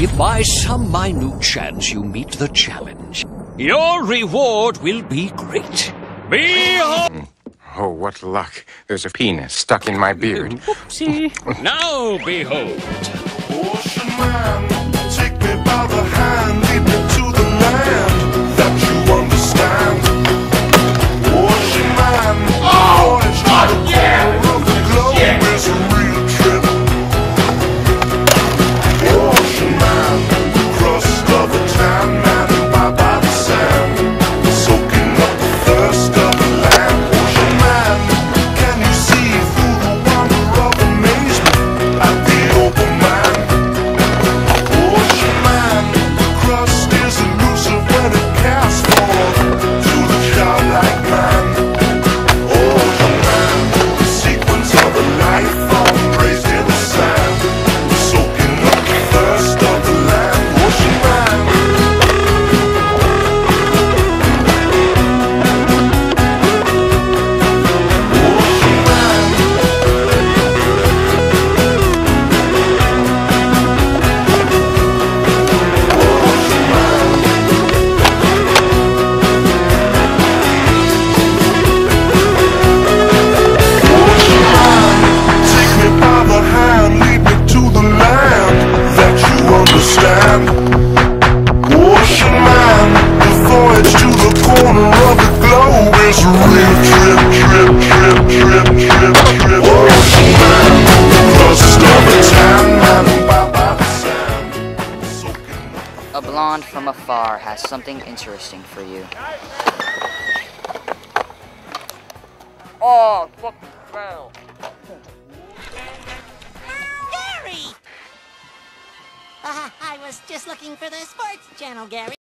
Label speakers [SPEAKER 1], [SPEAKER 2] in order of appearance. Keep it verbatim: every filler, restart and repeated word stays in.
[SPEAKER 1] if by some minute chance you meet the challenge, your reward will be great. Behold!
[SPEAKER 2] Oh, what luck. There's a penis stuck in my beard.
[SPEAKER 1] Whoopsie. Now behold.
[SPEAKER 3] Ocean man, take me by the hand, lead me to the land that you understand. Ocean man, oh, it's not a corner of the globe, it's a real trip. Ocean man, the crust of a tan man, and bye by the sand, soaking up the thirst of the land. Ocean man, can you see through the wonder of amazement at the open man? Ocean man, the crust is elusive when it casts forth to the childlike man. Ocean man, the sequence of a life form raised in the sand, soaking up the thirst of the land. Ocean man. Ocean man. Take me by the hand, lead me to the land that you understand. Ocean man, the voyage to the corner of the globe is a real trip, trip, trip, trip, trip, trip. Ocean man, the crust of a tan man, bye by the sand, soaking up.
[SPEAKER 4] A blonde from afar has something interesting for you. Oh, fuck the ground.
[SPEAKER 5] Gary! Uh, I was just looking for the sports channel, Gary.